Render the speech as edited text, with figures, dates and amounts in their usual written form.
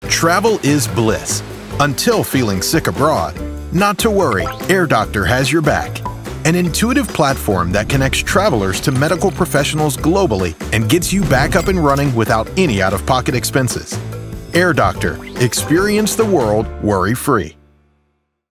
Travel is bliss, until feeling sick abroad. Not to worry, AirDoctor has your back. An intuitive platform that connects travelers to medical professionals globally and gets you back up and running without any out-of-pocket expenses. AirDoctor. Experience the world worry-free.